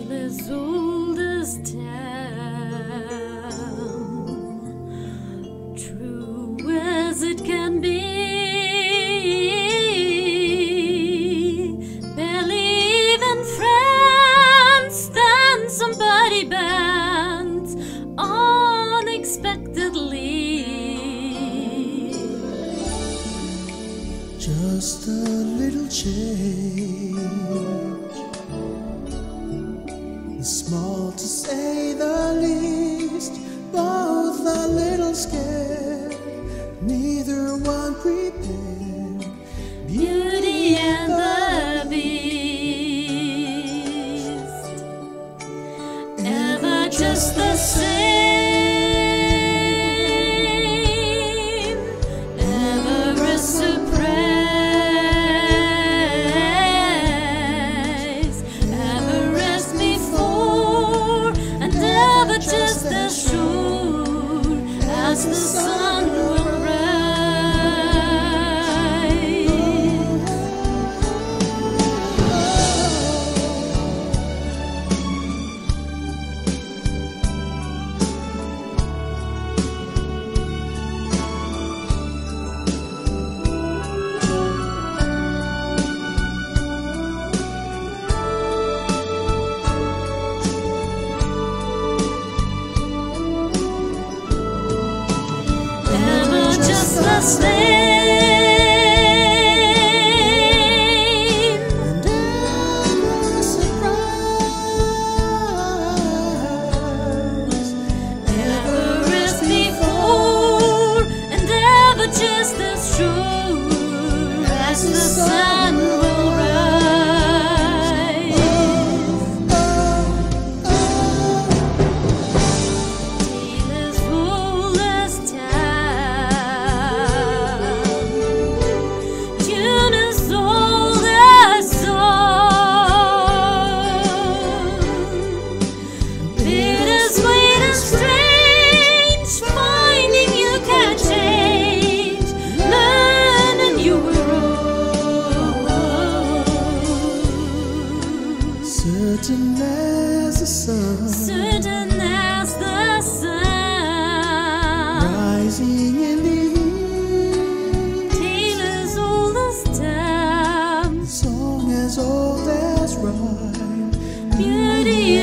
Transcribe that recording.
tale as old as town, true as it can be. Barely even friends, then somebody bends unexpectedly. Just a little change, small to say the least. Both a little scared, neither one prepared. Beauty and the Beast, ever just the same, ever a surprise, ever as before, and ever just as sure as the sun will rise. The same, And ever a surprise, ever as before, and ever just as sure as the sun will rise. Tale as old as time, tune as old as song, bittersweet and strange, finding you can change, learning you were wrong. certain as the sun, Certain as the sun, rising in the east. tale as old as time, Song as old as rhyme, beauty